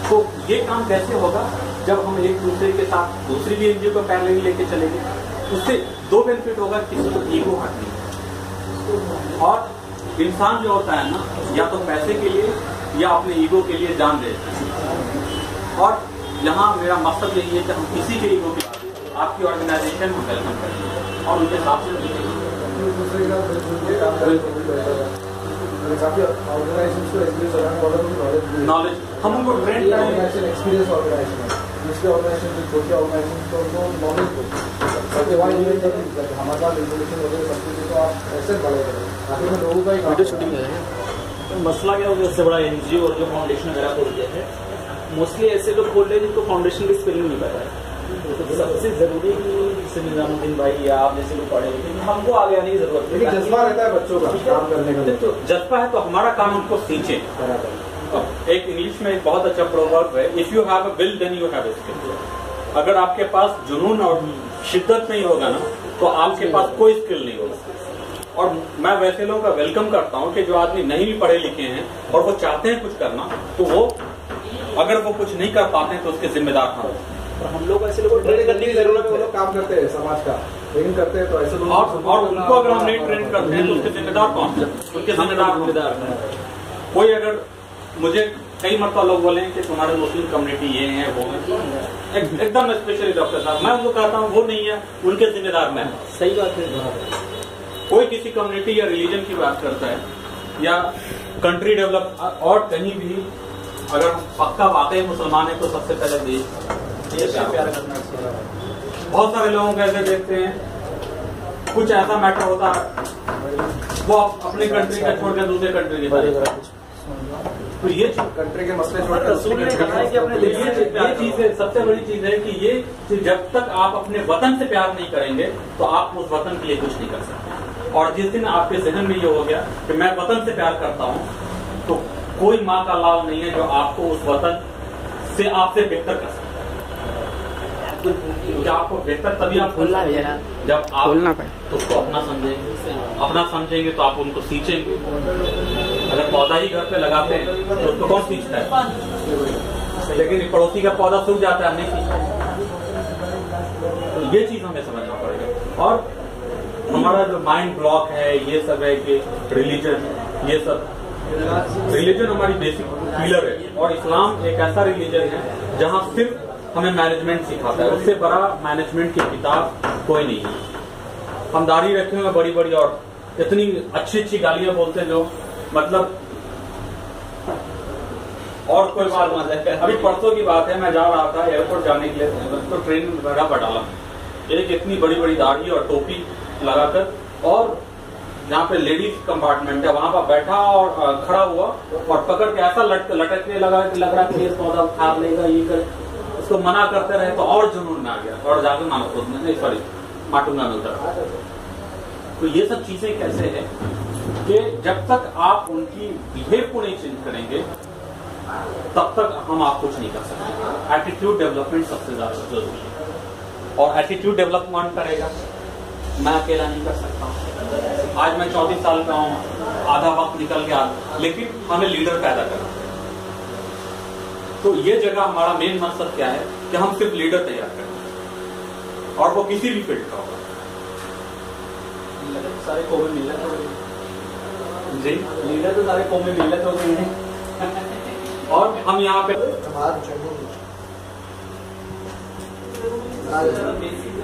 तो ये काम कैसे होगा जब हम एक दूसरे के साथ दूसरी भी एनजीओ को पैरेलल लेके चलेंगे। उससे दो बेनिफिट होगा, किसी को ईगो हटनी और इंसान जो होता है ना, या तो पैसे के लिए या अपने ईगो के लिए जान देता है। और यहाँ मेरा मकसद यही है कि हम किसी के ईगो के आपकी ऑर्गेनाइजेशन में वेलकम करेंगे और उनके साथ नॉलेज हम उनको ट्रेन एक्सपीरियंस ऑर्गेनाइजेशन दूसरे ऑर्गेनाइजेशन की छोटी ऑर्गेनाइजेशन को नॉलेज दो हमारे साथ इंफॉर्मेशन वगैरह सब कुछ तो आप ऐसे बढ़ेगा लोगों का वीडियो शूटिंग है। मसला क्या होगा, इससे बड़ा एनजीओ और जो फाउंडेशन वगैरह खोल दिया है, मोस्टली ऐसे लोग खोल रहे हैं जिनको फाउंडेशन की स्पेलिंग नहीं पता है। तो सबसे जरूरी है कि जैसे निजामुद्दीन भाई या आप जैसे लोग पढ़े लिखे, हमको आगे आने की जरूरत है। जज्बा रहता है बच्चों का काम करने का, तो जज्बा है तो हमारा काम उनको सींचे। एक इंग्लिश में एक बहुत अच्छा प्रोवर्ब है, if you have a will then you have a skill. अगर आपके पास जुनून और शिद्दत नहीं होगा ना, तो आपके पास कोई स्किल नहीं होगा। और मैं वैसे लोगों का वेलकम करता हूँ कि जो आदमी नहीं भी पढ़े लिखे हैं और वो चाहते हैं कुछ करना, तो वो अगर वो कुछ नहीं कर पाते हैं तो उसके जिम्मेदार हम। और हम लोग ऐसे लोगों को ट्रेन करने की जरूरत है। वो लोग काम करते हैं समाज का, लेकिन करते हैं तो ऐसे लोग और उनको अगर हम नहीं ट्रेन करते हैं तो उसके जिम्मेदार कौन? उसके जिम्मेदार कोई। अगर मुझे कई मरतबा लोग बोले कि तुम्हारे मुस्लिम कम्युनिटी ये है वो है, एकदम स्पेशली डॉक्टर साहब, मैं उनको कहता हूँ वो नहीं है, उनके जिम्मेदार मैं। सही बात है। कोई किसी कम्युनिटी या रिलीजन की बात करता है या कंट्री डेवलप और कहीं भी अगर पक्का वाकई मुसलमान है तो सबसे पहले देश प्यार करना चाहिए। बहुत सारे लोगों को ऐसे देखते हैं, कुछ ऐसा मैटर होता है वो अपनी कंट्री का छोड़ कर दूसरे कंट्री की तरफ, तो ये कंट्री के मसले ये चीज है। सबसे बड़ी चीज है कि ये जब तक आप अपने वतन से प्यार नहीं करेंगे तो आप उस वतन के लिए कुछ नहीं कर सकते। और जिस दिन आपके जहन में ये हो गया कि मैं वतन से प्यार करता हूँ, तो कोई माँ का लाल नहीं है जो आपको उस वतन से आपसे बेहतर कर सकता है। तो आपको बेहतर तभी आप खोलना है जब आप तो उसको अपना समझेंगे तो आप उनको सींचेंगे। अगर पौधा ही घर पे लगाते हैं तो उसको कौन सींचता है? लेकिन पड़ोसी का पौधा सूख जाता है, नहीं सींचता। तो ये चीज हमें समझना पड़ेगा। और हमारा जो माइंड ब्लॉक है ये सब है कि रिलीजन, ये सब रिलीजन हमारी बेसिक पिलर है। और इस्लाम एक ऐसा रिलीजन है जहाँ सिर्फ हमें मैनेजमेंट सिखाता है, उससे बड़ा मैनेजमेंट की किताब कोई नहीं है। हम दाढ़ी रखे हुए बड़ी बड़ी और इतनी अच्छी अच्छी गालियां बोलते हैं जो मतलब, और कोई बात मत है। अभी परसों की बात है, मैं जा रहा था एयरपोर्ट जाने के लिए, तो ट्रेन में बैठा पटाला, एक इतनी बड़ी बड़ी दाढ़ी और टोपी लगाकर, और जहाँ पे लेडीज कंपार्टमेंट है वहां पर बैठा और खड़ा हुआ और पकड़ के ऐसा लटकने लगा कि लग रहा कि ये पौधा उखाड़ लेगा, ये कर, उसको मना करते रहे तो और जुनून में आ गया और जाकर माटुंगा में उतरा। तो ये सब चीजें कैसे है कि जब तक आप उनकी बिहेव को नहीं चेंज करेंगे तब तक हम आप कुछ नहीं कर सकते। एटीट्यूड डेवलपमेंट सबसे ज्यादा जरूरी है, और एटीट्यूड डेवलपमेंट करेगा मैं अकेला नहीं कर सकता। आज मैं 34 साल का हूँ, आधा वक्त निकल गया, लेकिन हमें लीडर पैदा करना। तो ये जगह हमारा मेन मकसद क्या है कि हम सिर्फ लीडर तैयार करें, और वो किसी भी फील्ड का होगा। सारे कौमें मिलत हो गए जी, लीडर तो सारे कौमें मिलत हो गए हैं। और हम यहाँ पे